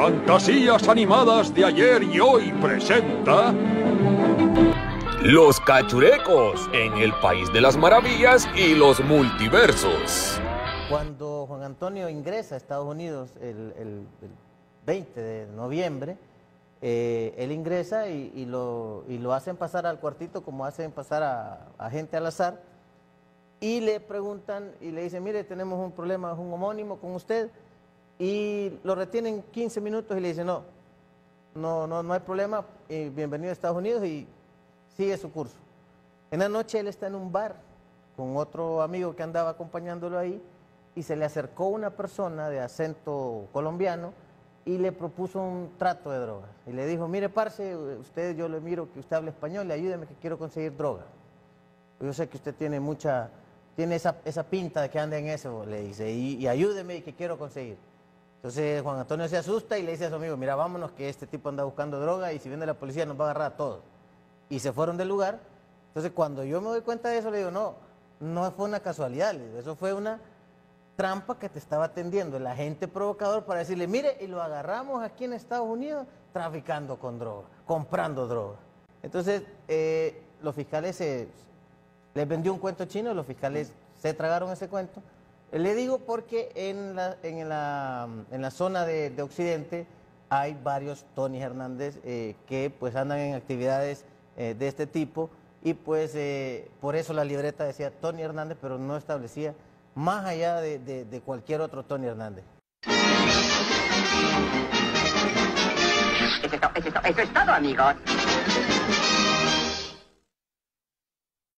Fantasías Animadas de Ayer y Hoy presenta... Los Cachurecos en el País de las Maravillas y los Multiversos. Cuando Juan Antonio ingresa a Estados Unidos el 20 de noviembre, él ingresa y lo hacen pasar al cuartito como hacen pasar a gente al azar, y le preguntan y le dicen, mire, tenemos un problema, es un homónimo con usted, y lo retienen 15 minutos y le dicen, no hay problema, bienvenido a Estados Unidos, y sigue su curso. En la noche él está en un bar con otro amigo que andaba acompañándolo ahí, y se le acercó una persona de acento colombiano y le propuso un trato de drogas. Y le dijo, mire, parce, usted, yo le miro que usted habla español, ayúdeme que quiero conseguir droga. Yo sé que usted tiene esa pinta de que anda en eso, le dice, y ayúdeme y que quiero conseguir. Entonces Juan Antonio se asusta y le dice a su amigo, mira, vámonos que este tipo anda buscando droga y si viene la policía nos va a agarrar a todos. Y se fueron del lugar. Entonces cuando yo me doy cuenta de eso, le digo, no fue una casualidad, le digo, eso fue una trampa que te estaba tendiendo el agente provocador para decirle, mire, y lo agarramos aquí en Estados Unidos traficando con droga, comprando droga. Entonces los fiscales les vendió un cuento chino, los fiscales se tragaron ese cuento. Le digo porque en la zona de Occidente hay varios Tony Hernández que pues andan en actividades de este tipo, y pues por eso la libreta decía Tony Hernández, pero no establecía más allá de cualquier otro Tony Hernández. Eso es todo, amigos.